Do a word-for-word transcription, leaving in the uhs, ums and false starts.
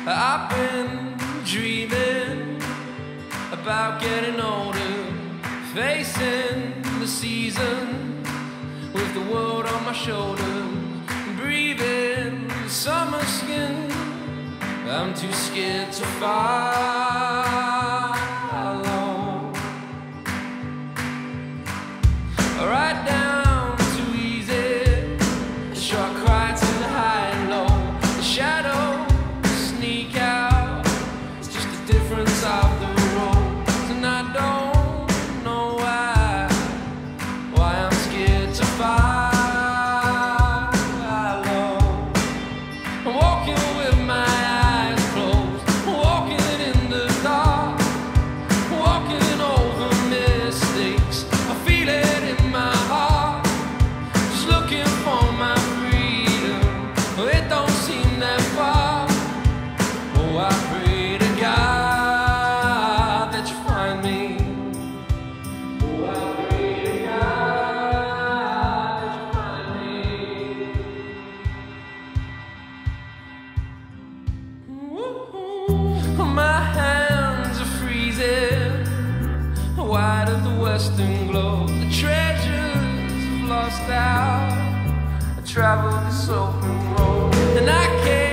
I've been dreaming about getting older, facing the season with the world on my shoulders, breathing the summer skin. I'm too scared to follow. Right down too easy, a short cry to the high and low. The shadows sneak out, it's just the difference of the roads. And I don't know why, why I'm scared to follow. I'm walking with my eyes closed, walking in the dark, walking over mistakes. I feel it in my heart, just looking for my freedom. Oh, it don't seem that far. Oh, I pray to God that you find me. Oh, I pray to God that you find me. Ooh, my hands are freezing, wide of the western globe. The treasures have lost out. I traveled this open road, and I can't